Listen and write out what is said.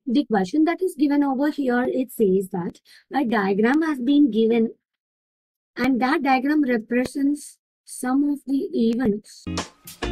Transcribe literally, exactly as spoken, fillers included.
The question that is given over here, it says that a diagram has been given and that diagram represents some of the events